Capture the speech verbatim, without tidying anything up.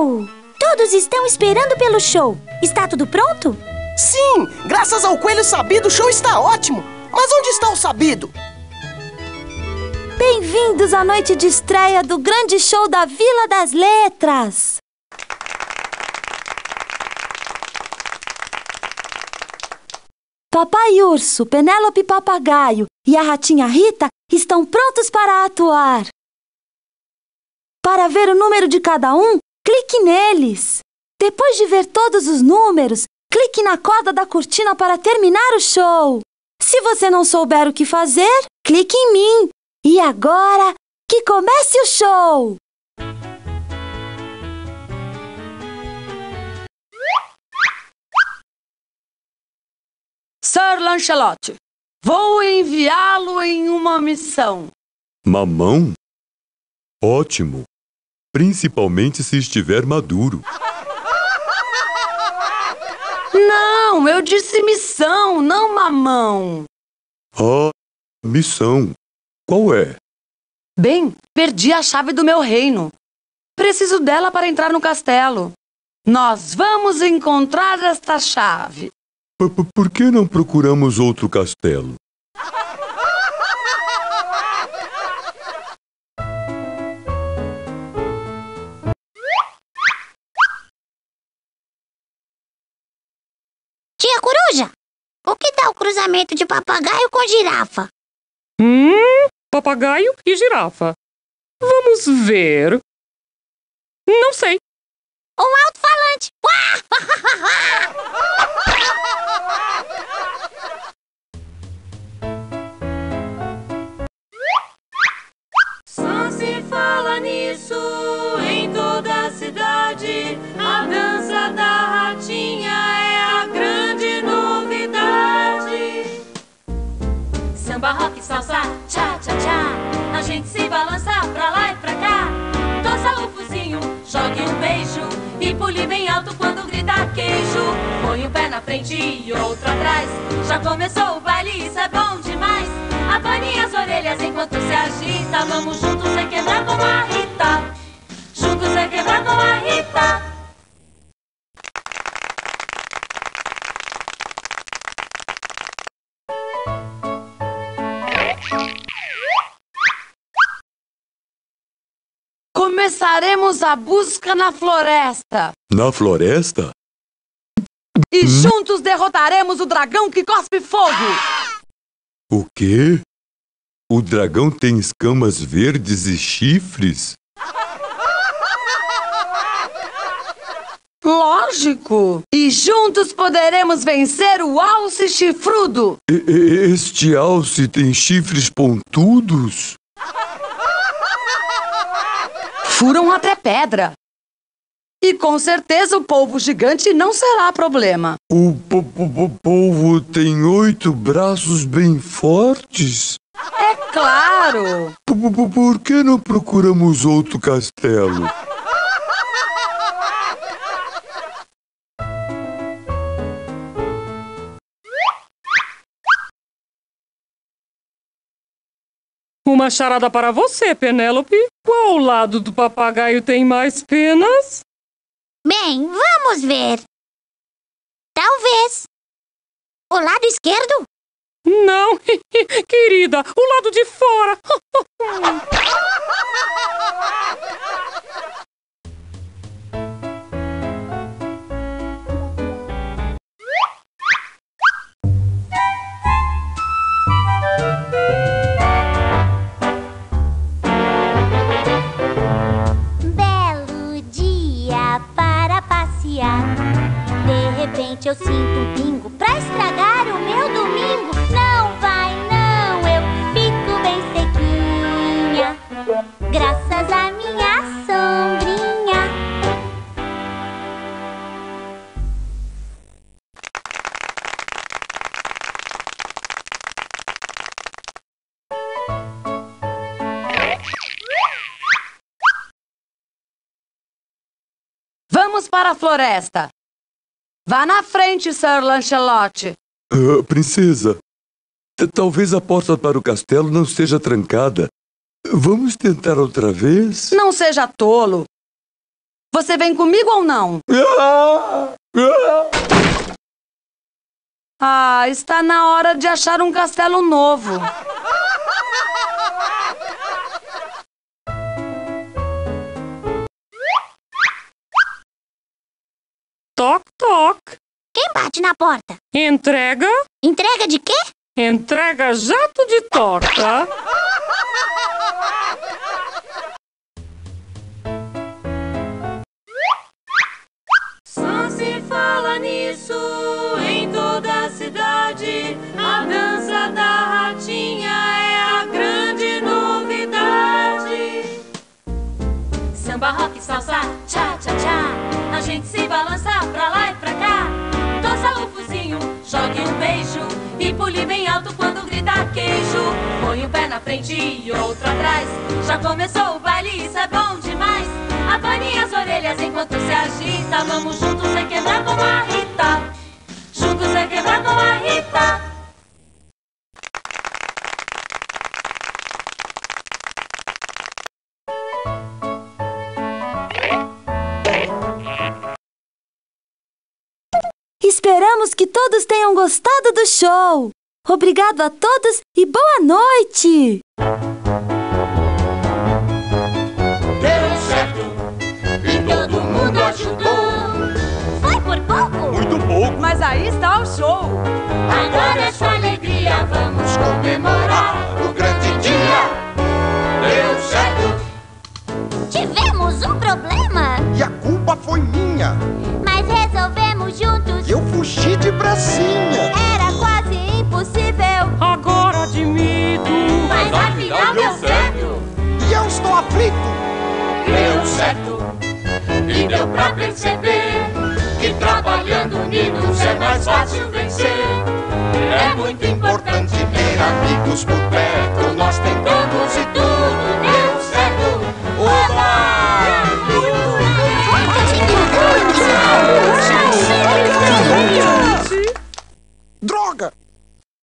Uhul! Todos estão esperando pelo show. Está tudo pronto? Sim! Graças ao Coelho Sabido, o show está ótimo! Mas onde está o Sabido? Bem-vindos à noite de estreia do grande show da Vila das Letras! Papai Urso, Penélope Papagaio e a Ratinha Rita estão prontos para atuar. Para ver o número de cada um, clique neles. Depois de ver todos os números, clique na corda da cortina para terminar o show. Se você não souber o que fazer, clique em mim. E agora, que comece o show! Sir Lancelot, vou enviá-lo em uma missão. Mamão? Ótimo! Principalmente se estiver maduro. Não, eu disse missão, não mamão. Ah, missão. Qual é? Bem, perdi a chave do meu reino. Preciso dela para entrar no castelo. Nós vamos encontrar esta chave. Por, por que não procuramos outro castelo? Tia Coruja, o que dá o cruzamento de papagaio com girafa? Hum, papagaio e girafa. Vamos ver. Não sei. Um alto-falante. Só se fala nisso em toda a cidade. A dança da ratinha é a grande novidade. Samba, rock, salsa, tchá, tchá, tchá. A gente se balança pra lá e pra cá. Torça o focinho, jogue um beijo e pule bem alto quando gritar queijo. Põe um pé na frente e outro atrás. Já começou o baile, isso é bom demais. Abane as orelhas enquanto se agita. Vamos juntos se quebrar com a Rita. Juntos se quebrar com a Rita. Começaremos a busca na floresta. Na floresta? E hum? juntos derrotaremos o dragão que cospe fogo. O quê? O dragão tem escamas verdes e chifres? Lógico! E juntos poderemos vencer o alce chifrudo. E, este alce tem chifres pontudos? Furam até pedra. E com certeza o polvo gigante não será problema. O po po polvo tem oito braços bem fortes? É claro! P -p Por que não procuramos outro castelo? Uma charada para você, Penélope. Qual lado do papagaio tem mais penas? Bem, vamos ver. Talvez. O lado esquerdo? Não, querida, o lado de fora. De repente eu sinto um pingo pra estragar o meu domingo. Não vai não, eu fico bem sequinha, graças à minha sombrinha. Vamos para a floresta. Vá na frente, Sir Lancelot. Uh, princesa, talvez a porta para o castelo não esteja trancada. Vamos tentar outra vez? Não seja tolo. Você vem comigo ou não? Ah, está na hora de achar um castelo novo. Toc, toc. Quem bate na porta? Entrega? Entrega de quê? Entrega jato de torta. Só se fala nisso em toda a cidade. A dança da ratinha é a grande novidade. Samba, rock, salsa, tchá, tchá, tchá. A gente se balança pra lá e pra cá. Torça o focinho, jogue um beijo e pule bem alto quando gritar queijo. Põe um pé na frente e outro atrás. Já começou o baile, isso é bom demais. Abane as orelhas enquanto se agita. Vamos juntos sem quebrar com a Rita. Juntos sem quebrar com a Rita. Esperamos que todos tenham gostado do show. Obrigado a todos e boa noite! Deu certo e todo mundo ajudou. Foi por pouco? Muito pouco. Mas aí está o show. Agora é só alegria, vamos comemorar o grande dia. Deu certo. Tivemos um problema, E a culpa foi minha. mas resolvemos juntos. Eu fugi de bracinha. Era quase impossível. Agora admito. Mas afinal deu certo. E eu estou aflito. Deu certo. E deu pra perceber que trabalhando unidos é mais fácil vencer. É muito importante ter amigos por